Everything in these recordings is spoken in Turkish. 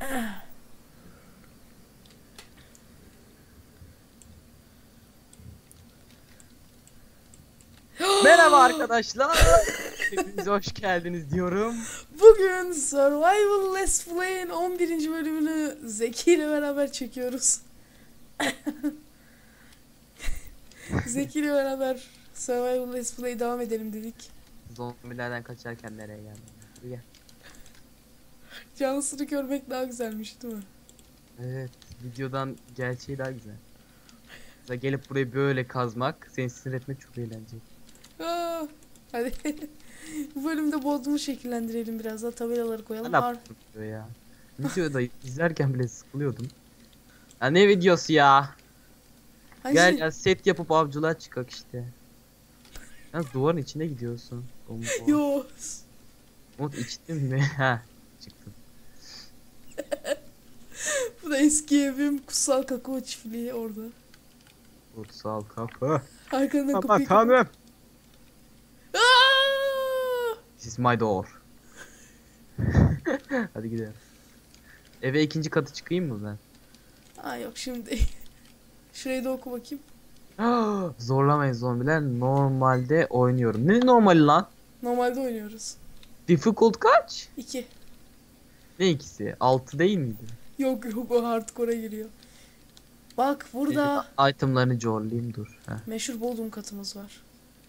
Merhaba arkadaşlar. Hepiniz hoş geldiniz diyorum. Bugün Survival Let's Play'in 11. bölümünü Zeki ile beraber çekiyoruz. Zeki ile beraber Survival Let's Play devam edelim dedik. Zombilerden kaçarken nereye geldim? Gel. Cansını görmek daha güzelmiş değil mi? Evet, videodan gerçeği daha güzel. Mesela gelip burayı böyle kazmak, seni sinir etmek çok eğlenceli. Hadi. Bu bölümde Bodrum'u şekillendirelim, biraz daha tabelaları koyalım. Ne yaptım ya? Videoda izlerken bile sıkılıyordum. Ya ne videosu ya? Gel ya, set yapıp avcılığa çıkak işte. Ya duvarın içine gidiyorsun. Yo. Umut içtin mi? Ha, çıktım. Bu da eski evim, Kutsal Kakao Çiftliği orada. Kutsal kapı. Arkandan Aman kapıyı tanrım. Aa! This is my door. Hadi gidelim. Eve ikinci katı çıkayım mı ben? Aa, yok şimdi. Şurayı da oku bakayım. Zorlamayın zombiler. Normalde oynuyorum. Ne normali lan? Normalde oynuyoruz. Difficult kaç? 2. Ne ikisi? 6 değil miydi? Yok o hardcore'a giriyor. Bak burada Itemlarını zorlayayım dur. Heh. meşhur Bodrum katımız var.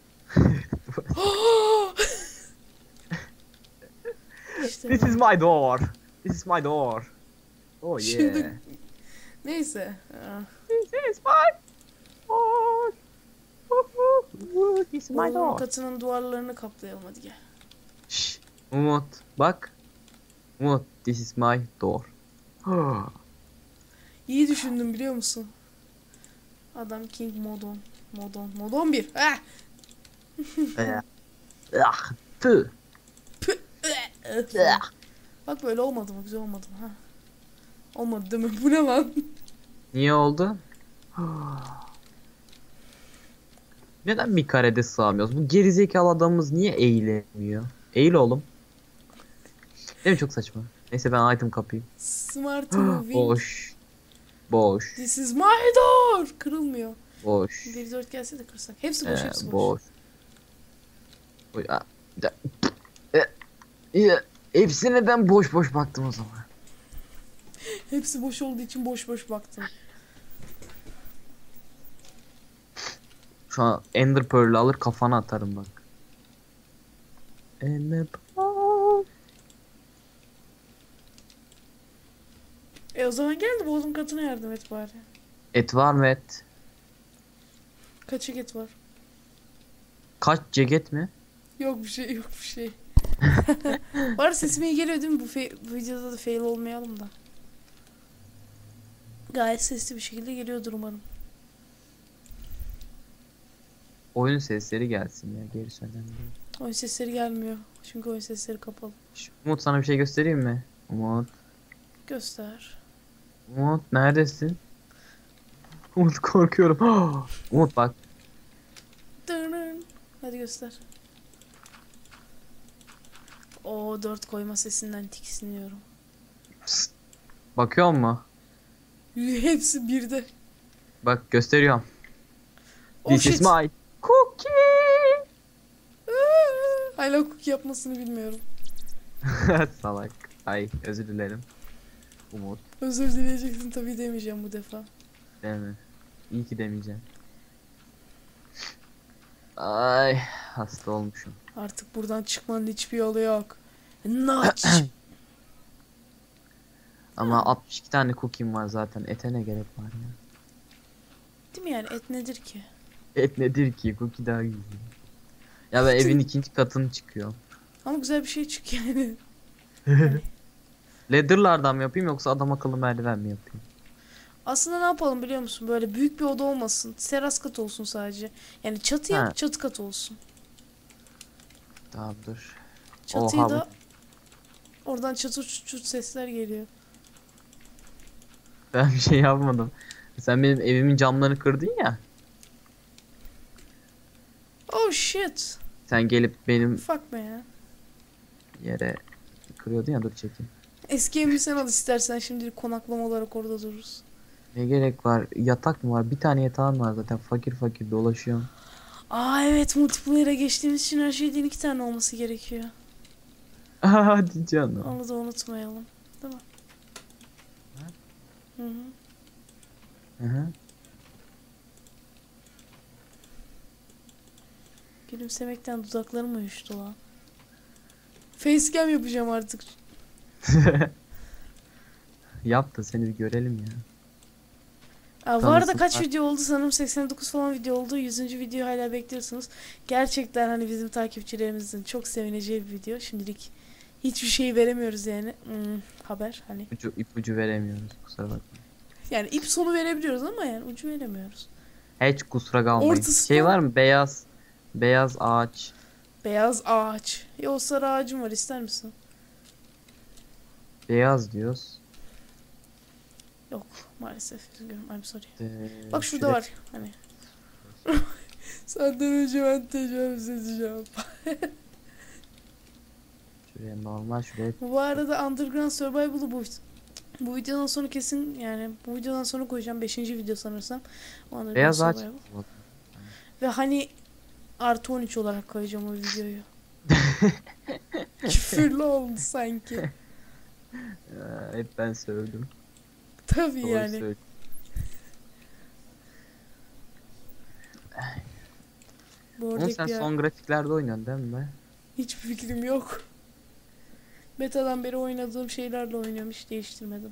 İşte This is my door. This is my door. Oh yeah. Şimdi neyse. This is my door. This is my Bodrum door. katının duvarlarını kaplayalım, hadi gel. Şşş. Umut bak. Umut, this is my door. İyi düşündüm, biliyor musun? Adam King Modon. Modon 1. Ah! Ah, tüh. Bak böyle olmadı mı? Güzel olmadı mı? Ha. Olmadı değil mi? Bu ne lan? Niye oldu? Neden bir karede sığamıyoruz? Bu gerizekalı adamımız niye eğilemiyor? Eğil oğlum. Değil mi, çok saçma. Neyse ben item kapayım. Smart moving. Boş. Boş. This is my door. Kırılmıyor. Boş. Bir dört gelse de kırsak. Hepsi boş, hepsi boş. Boş. Hepsine ben boş boş baktım o zaman. Hepsi boş olduğu için boş boş baktım. Şu an Ender Pearl'ü alır kafana atarım bak. Ender Pearl. O zaman gel de Bodrum katına yardım et bari. Et var mı et? Kaç et var? Kaç ceket mi? Yok bir şey, yok bir şey. Var, sesim iyi geliyor değil mi? Bu videoda da fail olmayalım da. Gayet sesli bir şekilde geliyordur umarım. Oyun sesleri gelsin ya, gerisi önemli değil. Oyun sesleri gelmiyor. Çünkü oyun sesleri kapalı. Umut, sana bir şey göstereyim mi? Umut. Göster. Umut neredesin? Umut, korkuyorum. Umut bak. Dırnın. Hadi göster. O 4 koyma sesinden tiksiniyorum. Psst. Bakıyor mu? Hepsi birde. Bak gösteriyorum. Oh This is shit. my cookie. Hala cookie yapmasını bilmiyorum. Salak. Ay, özür dilerim. Umut. Özür dileyeceksin tabii, demeyeceğim bu defa. Değil mi? İyi ki demeyeceğim. Ay, hasta olmuşum. Artık buradan çıkmanın hiçbir yolu yok. Naç. Ama 62 tane cookie'm var zaten. Ete ne gerek var ya? Değil mi yani, et nedir ki? Et nedir ki? Cookie daha güzel. Ya ben evin ikinci katını çıkıyorum. Ama güzel bir şey çık yani. Ladder'lardan mı yapayım yoksa adam akıllı merdiven mi yapayım? Aslında ne yapalım biliyor musun? Böyle büyük bir oda olmasın. Teras kat olsun sadece. Yani çatı Ha. yap, çatı kat olsun. Tamam dur. Çatıyı Oha, da oradan çatır çut sesler geliyor. ben bir şey yapmadım. Sen benim evimin camlarını kırdın ya. Oh shit. Sen gelip benim Fuck me ya. yere kırıyordun ya, dur çekeyim. Eski evimi sen al istersen, şimdilik konaklama olarak orada dururuz. Ne gerek var? Yatak mı var? Bir tane yatağın var zaten. Fakir fakir dolaşıyorum. Aa evet, multiplayer'a geçtiğimiz için her şeyden 2 tane olması gerekiyor. Hadi canım. Onu da unutmayalım. Değil mi? Hı hı. Hı hı. Gülümsemekten dudaklarım uyuştu lan. Facecam yapacağım artık. Yap da seni bir görelim ya. Aa, bu arada Tanısınlar. kaç video oldu? Sanırım 89 falan video oldu. 100. videoyu hala bekliyorsunuz. Gerçekten hani bizim takipçilerimizin çok sevineceği bir video. Şimdilik hiçbir şey veremiyoruz yani. Haber hani. İpucu veremiyoruz, kusura bakma. Yani ip sonu verebiliyoruz ama yani ucu veremiyoruz. Hiç kusura kalmayın. Ortası Şey da- var mı? Beyaz ağaç. Beyaz ağaç. O sarı ağacım var, ister misin? Beyaz diyoruz. Yok maalesef, üzgünüm. I'm sorry. Ee, Bak şurada şuraya- var hani. Senden önce ben tecavüz edeceğim. Şuraya normal şuraya. Bu arada Underground Survival'ı bu videodan sonra kesin, yani bu videodan sonra koyacağım, 5. video sanırsam. Underground Beyaz ağaç. Survival. Ve hani artı 13 olarak koyacağım o videoyu. Küfürlü oldu sanki. Hep ben sövdüm. Tabii Doğru yani. söylüyorum. Bu Oğlum oradaki sen yer- son grafiklerde oynuyorsun değil mi? Hiçbir fikrim yok. Beta'dan beri oynadığım şeylerle oynuyorum, hiç değiştirmedim.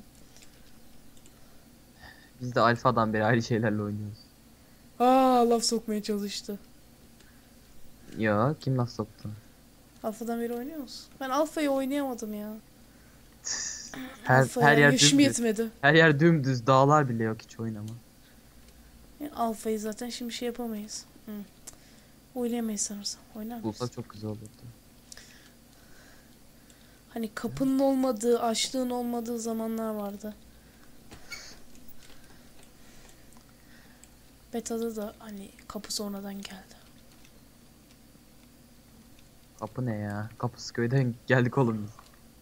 Biz de alfadan beri aynı şeylerle oynuyoruz. Aa, laf sokmaya çalıştı. Ya kim nasıl soktu? Alfa'dan beri oynuyor musun? Ben Alfa'yı oynayamadım ya. Her Alfa'ya yer yaşım dümdüz. yetmedi. Her yer dümdüz, dağlar bile yok, hiç oynama. Yani Alfa'yı zaten şimdi şey yapamayız. Oynayamayız sanırsam. Oynar mıyız? Bulsak çok güzel olurdu. Hani kapının olmadığı, açlığın olmadığı zamanlar vardı. Beta'da da hani kapı sonradan geldi. Kapı ne ya? Kapısı köyden geldik oğlum biz.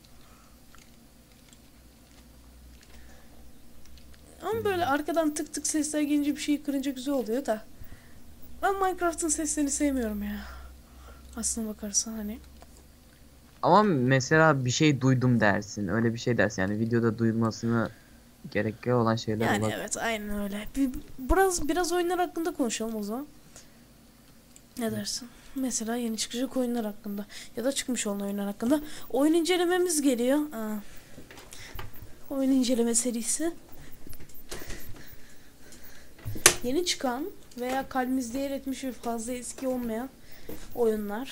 Ama böyle arkadan tık tık sesler gelince bir şey kırınca güzel oluyor da. Ben Minecraft'ın seslerini sevmiyorum ya. Aslına bakarsan hani. Ama mesela bir şey duydum dersin. Öyle bir şey dersin. Yani videoda duyulmasını gerekli olan şeyler Yani olabilir. evet, aynen öyle. Biraz oyunlar hakkında konuşalım o zaman. Ne dersin? Mesela yeni çıkacak oyunlar hakkında. Ya da çıkmış olan oyunlar hakkında. Oyun incelememiz geliyor. Oyun inceleme serisi. Yeni çıkan veya kalbimizde yer etmiş ve fazla eski olmayan oyunlar.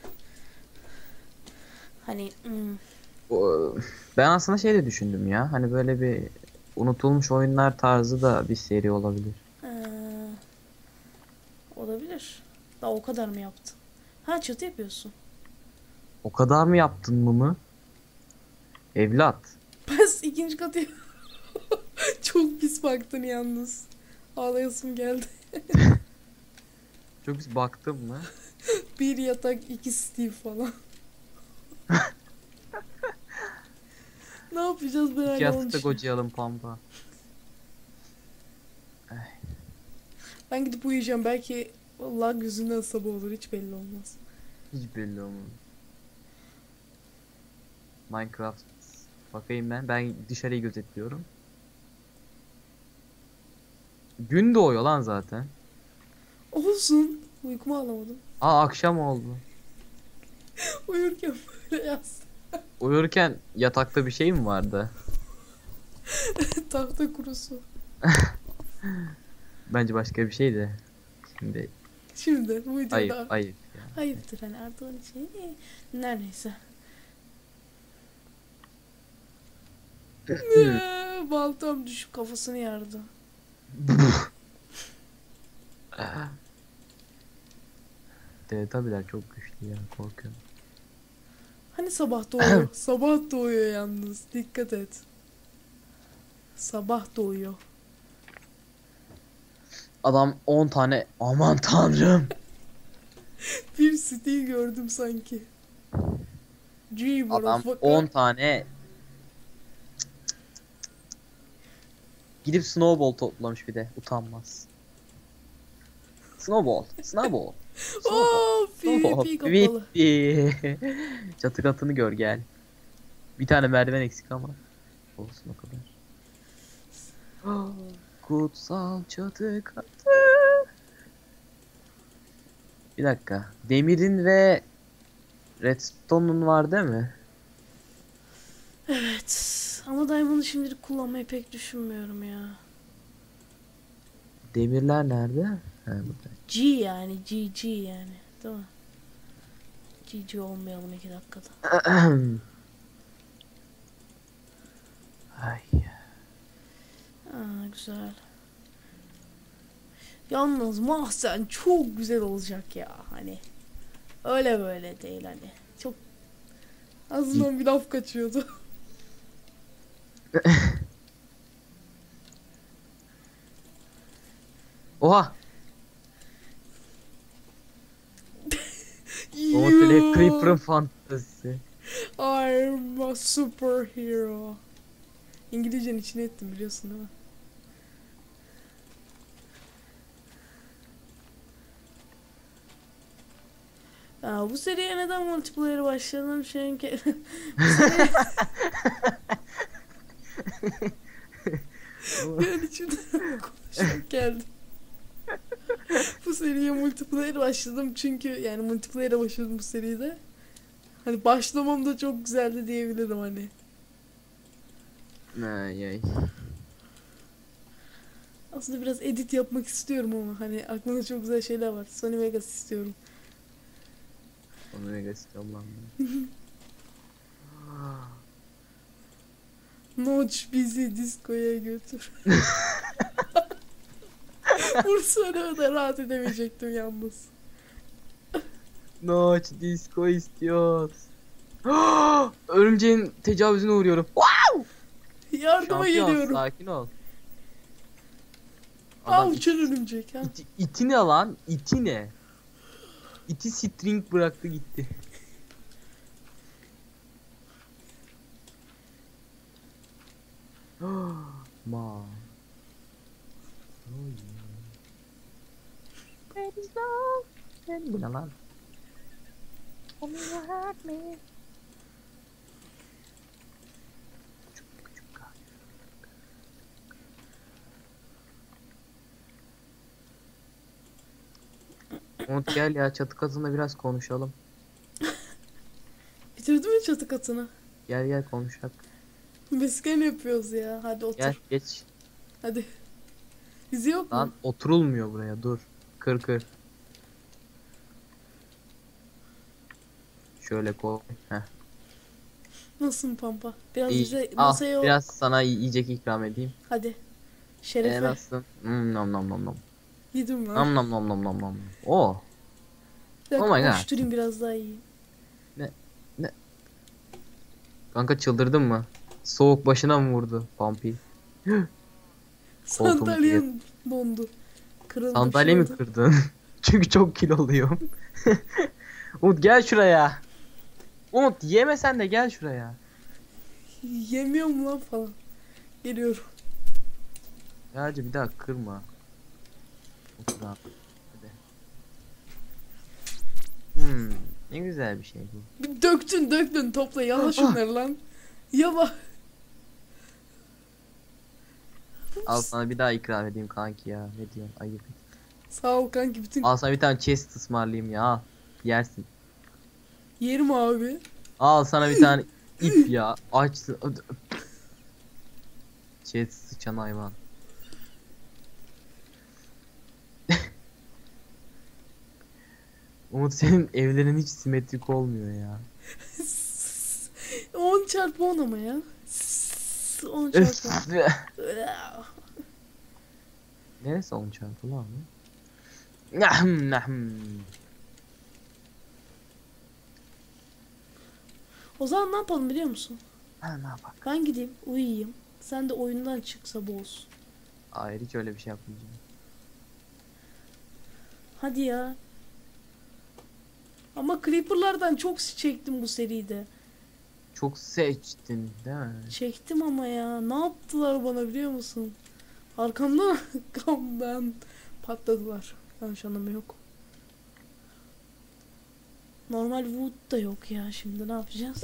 Hani Ben aslında şey de düşündüm ya. Hani böyle bir unutulmuş oyunlar tarzı da bir seri olabilir. olabilir. Daha o kadar mı yaptın? Ha, çatı yapıyorsun. O kadar mı yaptın mı? Evlat. Bas ikinci katı. Çok pis baktın yalnız. Ağlayasım geldi. Çok baktım mı? Bir yatak, 2 Steve falan. Ne yapacağız ben İki hala onu yastık düşünüyorum. kocayalım pampa. Ben gidip uyuyacağım. Belki lag yüzünden sabah olur. Hiç belli olmaz. Hiç belli olmaz. Minecraft. Bakayım ben. Ben dışarıyı gözetliyorum. Gün doğuyor lan zaten. Olsun. Uykumu alamadım. Akşam oldu. Uyurken böyle yaz. Uyurken yatakta bir şey mi vardı? Tahta kurusu. Bence başka bir şeydi. Şimdi Şimdi bu videoda. ayıp ya. Ayıptır hani, artı 12 şey. Neredeyse. Baltam düşüp kafasını yardı. Tabiler çok güçlü ya, korkuyorum. Hani sabah doğuyor. Sabah doğuyor yalnız. Dikkat et. Sabah doğuyor. Adam 10 tane, aman tanrım. Bir Steve gördüm sanki. Gee, Adam motherfucker. 10 tane Gidip snowball toplamış bir de. Utanmaz. Snowball. Snowball. Snowball. Oo, Snowball. PvP kapalı. Bitti. Çatı katını gör gel. Bir tane merdiven eksik ama. Olsun o kadar. Kutsal çatı katı. Bir dakika. Demirin ve redstone'un var değil mi? Evet. Ama Diamond'ı şimdilik kullanmayı pek düşünmüyorum ya. Demirler nerede? Ha, burada. G yani. GG yani. Değil mi? GG olmayalım 2 dakikada. Ay. Aa, güzel. Yalnız mahzen çok güzel olacak ya. Hani. Öyle böyle değil hani. Çok ağzından bir laf kaçıyordu. Oha. O tele Creeper'ın fantezisi. I'm a superhero. İngilizcenin içine ettim biliyorsun değil mi? Bu seriye neden multiplayer başladım? Çünkü bu seriye ben içimden konuşmak geldi. Bu seriye multiplayer başladım çünkü yani multiplayer'e başladım bu seride. Hani başlamam da çok güzeldi diyebilirim hani. Ay ay. Aslında biraz edit yapmak istiyorum ama hani aklımda çok güzel şeyler var. Sony Vegas istiyorum. Onu mega istiyorum lan. Notch bizi diskoya götür. Vursana da rahat edemeyecektim yalnız. Notch disco istiyoruz. Örümceğin tecavüzüne uğruyorum. Yardıma Şampiyon, geliyorum. sakin ol. Al it- uçan örümcek ha. iti ne lan? İti ne? İti string bıraktı gitti. Ma. Bu ne lan? Umut gel ya, çatı katında biraz konuşalım. Bitirdin mi çatı katını? Gel gel konuşak. Mesken yapıyoruz ya. Hadi otur. Gel geç. Hadi. Bizi yok Lan mu? oturulmuyor buraya, dur. Kır kır. Şöyle koy. Heh. Nasılsın Pampa? Biraz İyi. bize Al masaya biraz sana yiyecek ikram edeyim. Hadi. Şerefe. Nasılsın? Nom nom nom nom. Yedim lan. Nom nom nom nom nom nom. Oh. Bir dakika Oh my God. koşturayım biraz daha iyi. Kanka çıldırdın mı? Soğuk başına mı vurdu Pampi? Sandalyem dondu. Kırıldı. Sandalye mi şurada. kırdın? Çünkü çok kiloluyum. Umut gel şuraya. Umut yemesen de gel şuraya. Yemiyorum lan falan. Geliyorum. Gerçi bir daha kırma. Otur abi. Hadi. Ne güzel bir şey bu. Bir döktün topla yala şunları lan. Yala. Al sana bir daha ikram edeyim kanki ya. Ne diyorsun? Ayıp. Sağ ol kanki bütün Al sana bir tane chest ısmarlayayım ya. Al. Yersin. yerim abi. Al sana bir tane ip ya. Açsın. Chest sıçan hayvan. Umut senin evlerin hiç simetrik olmuyor ya. 10 çarpı 10 ama ya. 10 çarpı 10. Neresi onun çarpı lan? Nahm nahm. O zaman ne yapalım biliyor musun? Ha ne yapak? Ben gideyim uyuyayım. Sen de oyundan çık sabah olsun. Hayır hiç öyle bir şey yapmayacağım. Hadi ya. Ama Creeper'lardan çok çektim bu seride. Çok seçtin değil mi? Çektim ama ya. Ne yaptılar bana biliyor musun? Arkamdan patladılar. Yanlış anlamı yok. Normal wood da yok ya, şimdi ne yapacağız?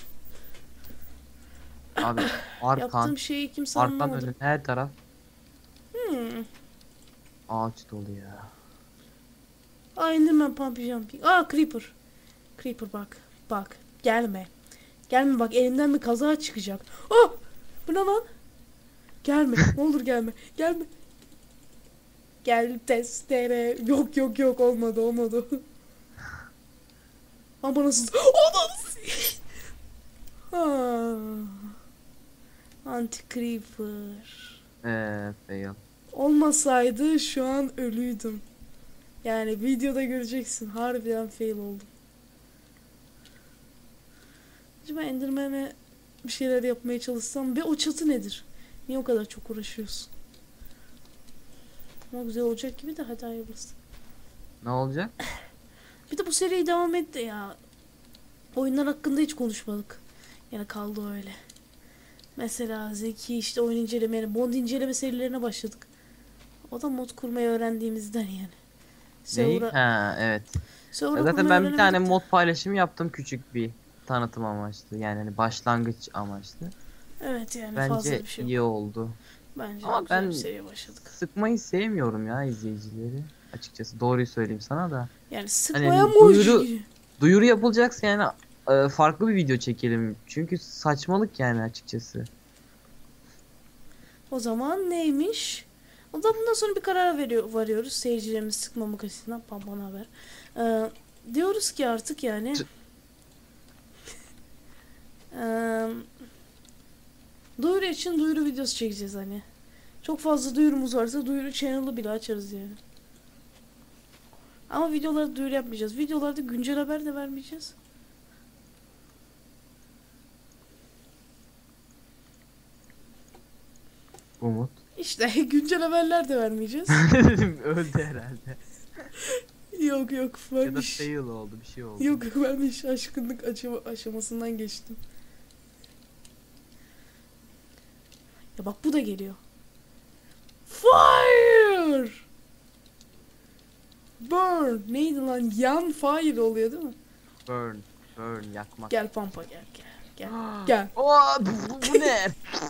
Abi arkan, Yaptığım şeyi kimse arkan anlamadı. önün her taraf Hmm. ağaç dolu ya. Enderman pumpy jumping. Creeper. Creeper bak. Bak. Gelme. Gelme bak, elimden bir kaza çıkacak. Bu ne lan? Gelme. Ne olur gelme. Gelme. Gel testere. Yok olmadı. Ama nasıl? Anti creeper. Fail. Olmasaydı şu an ölüydüm. Yani videoda göreceksin. Harbiden fail oldum. Acaba Enderman'e bir şeyler yapmaya çalışsam ve o çatı nedir? Niye o kadar çok uğraşıyorsun? Ama güzel olacak gibi de, hadi hayırlısı. Ne olacak? Bir de bu seriye devam etti ya. Oyunlar hakkında hiç konuşmadık. Yani kaldı öyle. Mesela Zeki işte oyun inceleme, yani mod inceleme serilerine başladık. O da mod kurmayı öğrendiğimizden yani. Neyi? Ha evet. Server'a Zaten kurmayı ben bir tane öğrenemedik de. mod paylaşımı yaptım, küçük bir tanıtım amaçlı. Yani hani başlangıç amaçlı. Evet yani fazla Bence bir şey yok. iyi oldu. Bence Ama güzel ben bir seriye başladık. sıkmayı sevmiyorum ya izleyicileri. Açıkçası doğruyu söyleyeyim sana da. Yani Hani sıkmaya mı? duyuru yapılacaksa yani farklı bir video çekelim. Çünkü saçmalık yani açıkçası. O zaman neymiş? O da bundan sonra bir karar varıyoruz. Seyircilerimiz sıkmamak açısından. Bana haber. Diyoruz ki artık yani duyuru için duyuru videosu çekeceğiz hani. Çok fazla duyurumuz varsa duyuru channel'ı bile açarız yani. Ama videolarda duyuru yapmayacağız. Videolarda güncel haber de vermeyeceğiz. Umut. İşte güncel haberler de vermeyeceğiz. Dedim öldü herhalde. Yok ben Ya da fail oldu, bir şey oldu. Yok ben bir şaşkınlık aşamasından geçtim. Ya bak bu da geliyor. Fire! Burn! Neydi lan? Yan fire oluyor değil mi? Burn yakmak. Gel pampa gel. Bu ne?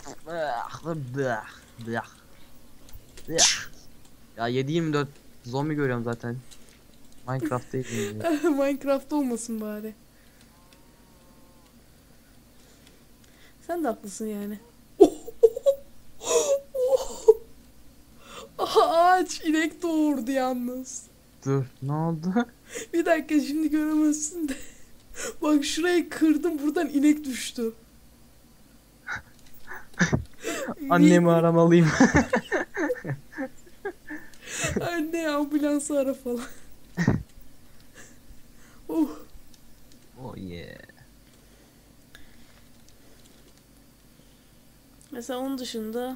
Ya 7/24 zombi görüyorum zaten. Minecraft değil mi? Minecraft olmasın bari. Sen de haklısın yani. Ağaç inek doğurdu yalnız. Dur, ne oldu? Bir dakika, şimdi göremezsin de. Bak şurayı kırdım, buradan inek düştü. Annemi aramalıyım. Anne ambulansı ara falan. Oh yeah. Mesela onun dışında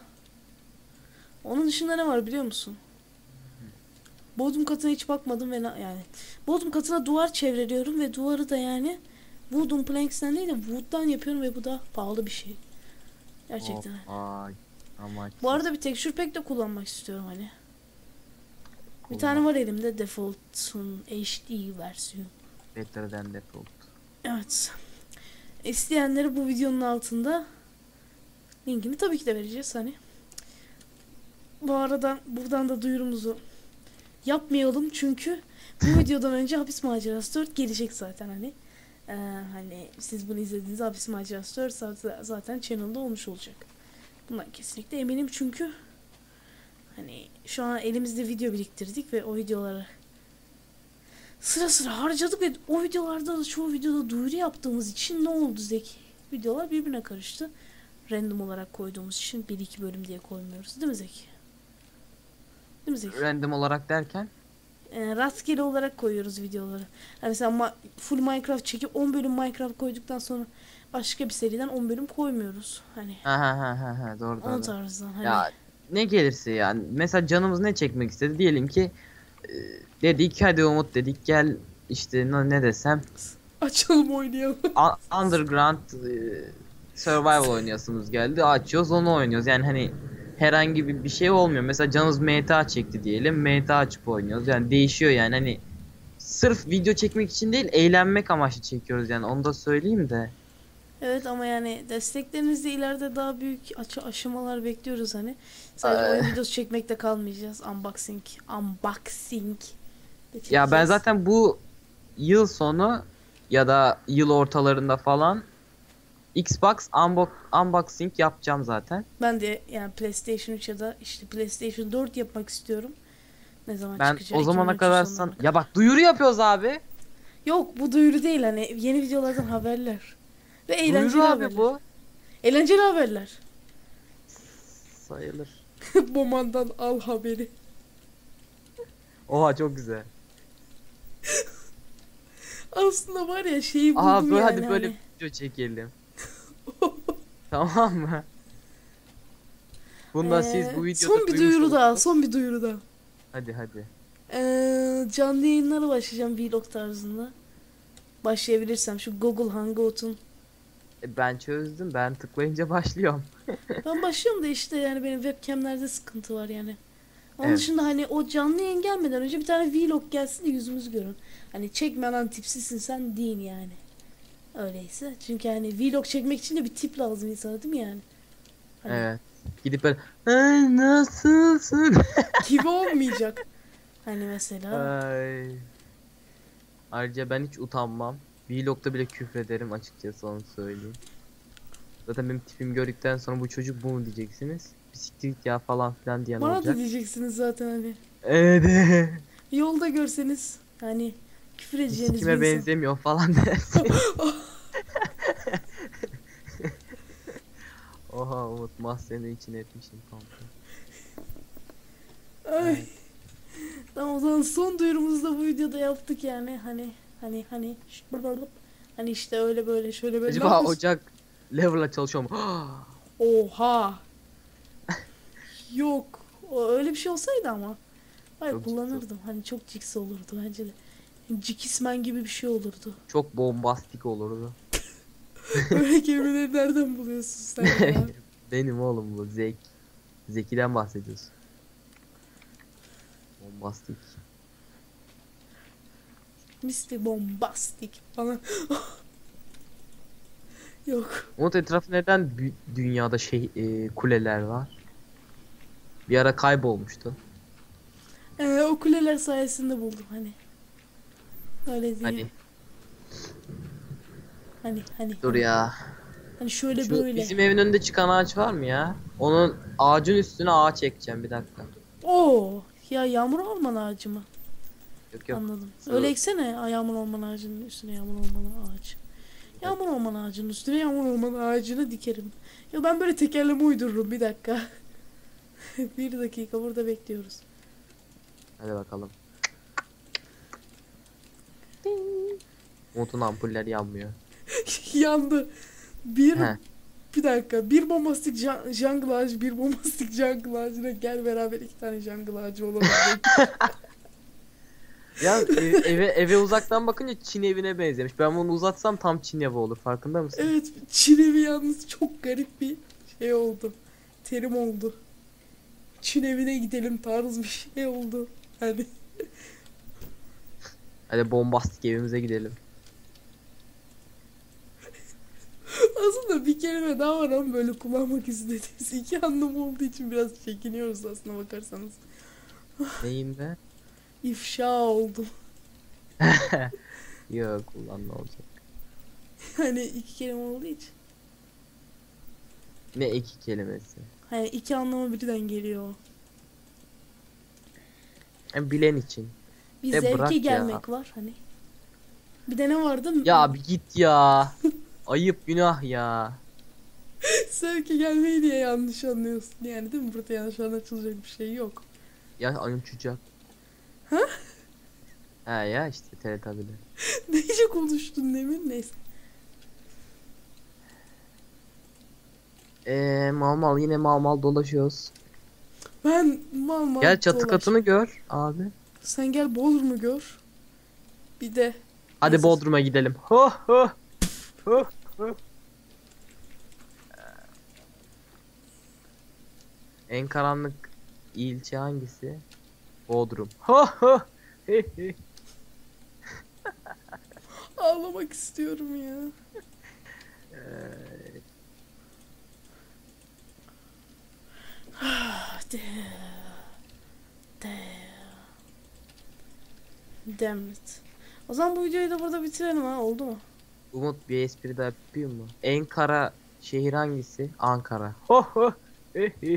ne var biliyor musun? Bodrum katına hiç bakmadım ve yani Bodrum katına duvar çevreliyorum ve duvarı da yani wooden planks'ten değil de wood'dan yapıyorum ve bu da pahalı bir şey. Gerçekten. Ay, ama Bu arada bir texture pack de kullanmak istiyorum hani. Bir tane var elimde, Default'un HD versiyon. Better than default. Evet. İsteyenleri bu videonun altında linkini tabii ki de vereceğiz hani. Bu arada buradan da duyurumuzu yapmayalım çünkü bu videodan önce Hapis Macerası 4 gelecek zaten hani. Hani siz bunu izlediğinizde Hapis Macerası 4 zaten channel'da olmuş olacak. Bundan kesinlikle eminim çünkü hani şu an elimizde video biriktirdik ve o videoları sıra sıra harcadık ve o videolarda da çoğu videoda duyuru yaptığımız için ne oldu Zeki? Videolar birbirine karıştı. Random olarak koyduğumuz için 1-2 bölüm diye koymuyoruz. Değil mi Zeki? Değil mi Zeki? Random olarak derken? Rastgele olarak koyuyoruz videoları. Yani mesela full Minecraft çekip 10 bölüm Minecraft koyduktan sonra başka bir seriden 10 bölüm koymuyoruz. Hani Ha doğru. o tarzdan. Hani Ya ne gelirse yani. Mesela canımız ne çekmek istedi diyelim ki dedik hadi Umut, dedik gel işte ne desem açalım oynayalım. Underground Survival oynayasımız geldi, açıyoruz onu oynuyoruz yani hani herhangi bir şey olmuyor. Mesela canımız MTA çekti diyelim. MTA açıp oynuyoruz. Yani değişiyor yani hani sırf video çekmek için değil, eğlenmek amaçlı çekiyoruz yani, onu da söyleyeyim de. Evet ama yani desteklerinizle ileride daha büyük aşamalar bekliyoruz hani. Sadece oyun videosu çekmekte kalmayacağız. Unboxing de Ya ben çekeceğiz. zaten bu yıl sonu ya da yıl ortalarında falan Xbox unboxing yapacağım zaten. Ben de yani PlayStation 3 ya da işte PlayStation 4 yapmak istiyorum. Ne zaman Ben çıkacak? o zamana 2013'ün kadar sonlarına ya kadar. bak, duyuru yapıyoruz abi. Yok bu duyuru değil hani yeni videolardan haberler. Ve Duyuru eğlenceli abi haberler. bu. Eğlenceli haberler. Sayılır. Bomandan al haberi. Oha, çok güzel. Aslında var ya şeyi Aha buldum böyle, yani hadi böyle hani. bir video çekelim. Tamam mı? Bunda siz bu videoda Son bir duymuş duyuru daha. olursunuz. Son bir duyuru daha. Hadi hadi. Canlı yayınlara başlayacağım vlog tarzında. Başlayabilirsem şu Google Hangout'un. Ben çözdüm. Ben tıklayınca başlıyorum. Ben başlıyorum da işte yani benim webcamlerde sıkıntı var yani. Onun Evet. dışında hani o canlı yayın gelmeden önce bir tane vlog gelsin de yüzümüzü görün. Hani çekme lan tipsizsin sen deyin yani. Öyleyse. Çünkü hani vlog çekmek için de bir tip lazım insana değil mi yani? Hani Evet. Gidip böyle "Ay, nasılsın?" gibi olmayacak. Hani mesela. Ay. Ayrıca ben hiç utanmam. Vlog'da bile küfrederim açıkçası, onu söyleyeyim. Zaten benim tipimi gördükten sonra bu çocuk bu mu diyeceksiniz. Bisiklet ya falan filan diyen Bana da olacak. diyeceksiniz zaten hani. Evet. Yolda görseniz hani küfür Hiç edeceğiniz bir kime insan. benzemiyor falan dersin. Oha Umut, mahzenin içine etmişim komple. Ay. Evet. Tamam o zaman son duyurumuzu da bu videoda yaptık yani. Hani hani işte öyle böyle şöyle böyle. Ne Acaba yapıyorsun? ocak level'la çalışıyor mu? Oha. Yok. O öyle bir şey olsaydı ama. Hayır Çok ciddi. kullanırdım. Hani çok cix olurdu bence de. Cikismen gibi bir şey olurdu. Çok bombastik olurdu. Böyle kelimeleri nereden buluyorsun sen ya? Benim oğlum bu Zek. Zeki'den bahsediyorsun. Bombastik. Mr. Bombastic falan. Yok. Umut, etrafı neden dünyada kuleler var? Bir ara kaybolmuştu. O kuleler sayesinde buldum hani. Öyle Hani diyeyim. Hani. dur ya. Hani şöyle Şu böyle. bizim evin önünde çıkan ağaç var mı ya? Onun ağacın üstüne ağaç ekeceğim, bir dakika. Oo, ya yağmur orman ağacı mı? Yok yok. Anladım. Şu Öyle eksene yağmur orman ağacının üstüne yağmur orman ağacı. Yağmur orman ağacının üstüne yağmur orman ağacını dikerim. Ya ben böyle tekerleme uydururum bir dakika. Bir dakika burada bekliyoruz. hadi bakalım. Umut'un ampuller yanmıyor. Yandı. He. Bir dakika. Bir bombastik jungle ağacı, bir bombastik jungle ağacına gel beraber iki tane jungle ağacı olalım. Ya eve uzaktan bakınca Çin evine benzemiş. Ben bunu uzatsam tam Çin evi olur. Farkında mısın? Evet, Çin yalnız çok garip bir şey oldu. Terim oldu. Çin evine gidelim tarzı bir şey oldu. Hani Hadi bombastik evimize gidelim. aslında bir kelime daha var ama böyle kullanmak istediğimiz iki anlam olduğu için biraz çekiniyoruz aslına bakarsanız. Neyim be? İfşa oldu. Yok ulan, ne olacak? Hani iki kelime olduğu için. Ne iki kelimesi? Hani iki anlama birden geliyor. Yani bilen için. Bir De zevke bırak ya. gelmek var hani. Bir de ne vardı? Ya bir git ya. Ayıp, günah ya. Zevke gelmeyi diye yanlış anlıyorsun yani değil mi? Burada yanlış anlaşılacak bir şey yok. Ya ayımçucak. Ha? He ya işte Teletubbies'ler. Neyce konuştun demin neyse. Mal mal, yine mal mal dolaşıyoruz. Ben mal Gel çatı dolaş. katını gör abi. Sen gel Bodrum'u gör. Bir de Hadi neyse. Bodrum'a gidelim. Ho ho. Ho ho. En karanlık ilçe hangisi? Bodrum. Ho ho. He he. Ağlamak istiyorum ya. Damn it. O zaman bu videoyu da burada bitirelim ha, oldu mu? Umut bir espri daha yapayım mı? En kara şehir hangisi? Ankara. Ho ho. He he.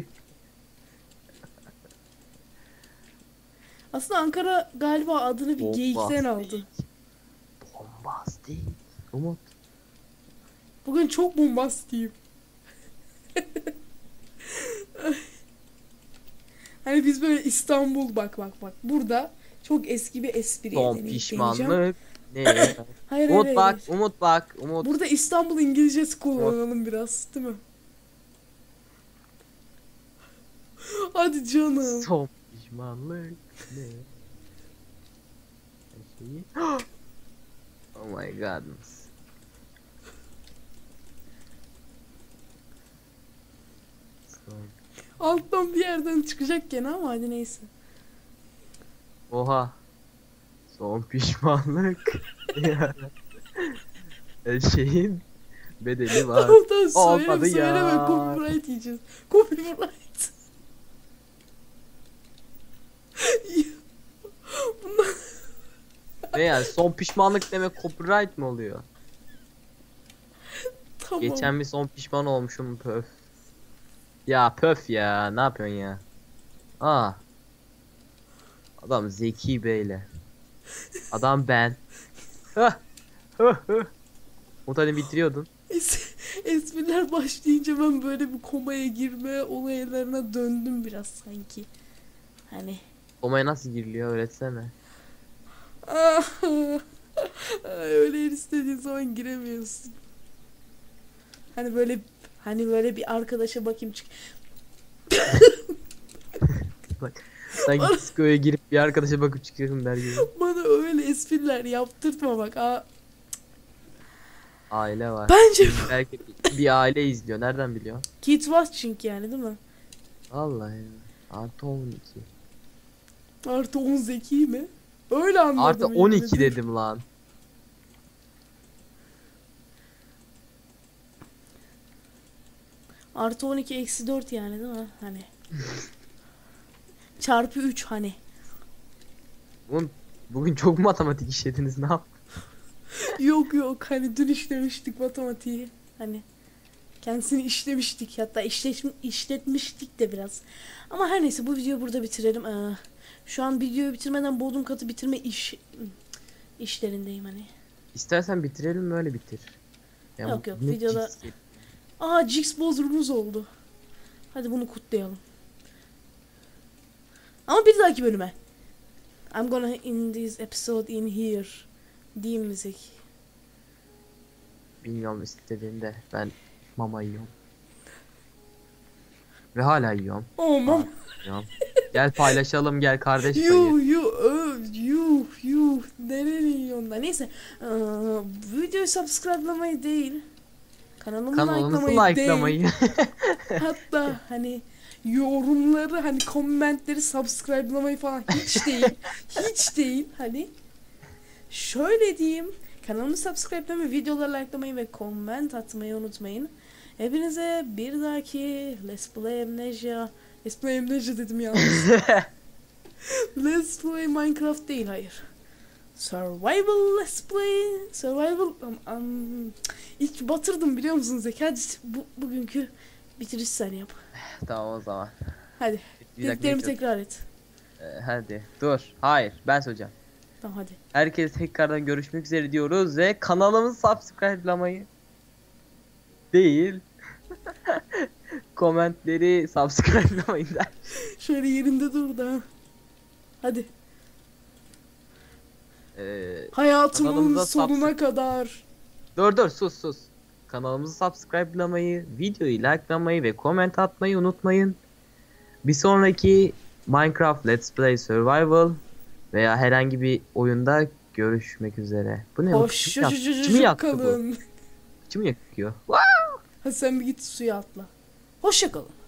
Aslında Ankara galiba adını bir geyikten aldı. Bombastik. Umut. Bugün çok bombastiyim. Hani biz böyle İstanbul bak. Burada çok eski bir espriye Son deneyeceğim. pişmanlık. Ne? Hayır, Umut hayır, bak, hayır. Umut bak, Umut. Burada İstanbul İngilizcesi kullanalım biraz, değil mi? Hadi canım. Son pişmanlık. Ne? Şeyi. Oh my godness. Son. Alttan bir yerden çıkacak gene ama hadi neyse. Oha. Son pişmanlık. Her şeyin bedeli var. Tamam Olmadı söyleme ya. copyright yiyeceğiz. Copyright. Bunlar Ne yani son pişmanlık demek copyright mı oluyor? tamam. Geçen bir son pişman olmuşum pöf. Ya pöf ya, ne yapıyorsun ya? Aa. Adam Zeki Bey'le. Adam ben. Umut hani bitiriyordun. Espriler başlayınca ben böyle bir komaya girme olaylarına döndüm biraz sanki. Hani. Komaya nasıl giriliyor öğretsene. Öyle her istediğin zaman giremiyorsun. Hani böyle bir arkadaşa bakayım çık. Sanki diskoya girip bir arkadaşa bakıp çıkıyorum der gibi. Bana öyle espriler yaptırtma bak. Aile var. Bence Belki bir aile izliyor. Nereden biliyor? Kid Watching yani, değil mi? Vallahi ya. Artı 12. Artı 10 zeki mi? Öyle anladım. Artı yani. 12 dedim lan. Artı 12 eksi 4 yani, değil mi? Hani. Çarpı 3 hani. Oğlum bugün çok matematik işlediniz, ne yap? Yok hani dün işlemiştik matematiği. Hani. Kendisini işlemiştik, hatta işletmiştik de biraz. Ama her neyse bu videoyu burada bitirelim. Şu an videoyu bitirmeden bodrum katı bitirme işlerindeyim hani. İstersen bitirelim mi, öyle bitir. Ya Yok, bu ne videoda- cins- Jigs bodrumumuz oldu. Hadi bunu kutlayalım. Ama bir dahaki bölüme. I'm gonna end this episode in here. Diyeyim müzik. Bilmiyorum istediğinde ben mama yiyorum. Ve hala yiyorum. Oh mam. Yiyorum. Gel paylaşalım, gel kardeş payı. Yuh. Nereye yiyorsun da? Neyse. Videoyu subscribe'lamayı değil. Kanalımızı Kanalımı likelamayı. değil. Hatta hani yorumları, hani komentleri subscribe'lamayı falan hiç değil. Hiç değil hani. Şöyle diyeyim. Kanalımı subscribe'lamayı, videoları likelamayı ve comment atmayı unutmayın. Hepinize bir dahaki Let's Play Amnesia. Let's Play Amnesia dedim yalnız. Let's Play Minecraft değil, hayır. Survival Let's Play. Survival. İlk batırdım biliyor musun Zeki? Hadi bugünkü bitiriş sen yap. Tamam o zaman. Hadi. Bir dakika, Dediklerimi ne tekrar et. hadi dur. Hayır, ben söyleyeceğim. Tamam hadi. Herkes tekrardan görüşmek üzere diyoruz ve kanalımızı subscribe'lamayı değil. Komentleri subscribe'lamayın der. Şöyle yerinde dur da. Hadi. Hayatımın kanalımıza sonuna kadar. Dur sus. Kanalımızı subscribe'lamayı, videoyu likelamayı ve comment atmayı unutmayın. Bir sonraki Minecraft Let's Play Survival veya herhangi bir oyunda görüşmek üzere. Bu ne? Kimi yaktı bu? Kalın. Kimi yakıyor? Hadi sen bir git suya atla. Hoşça kalın.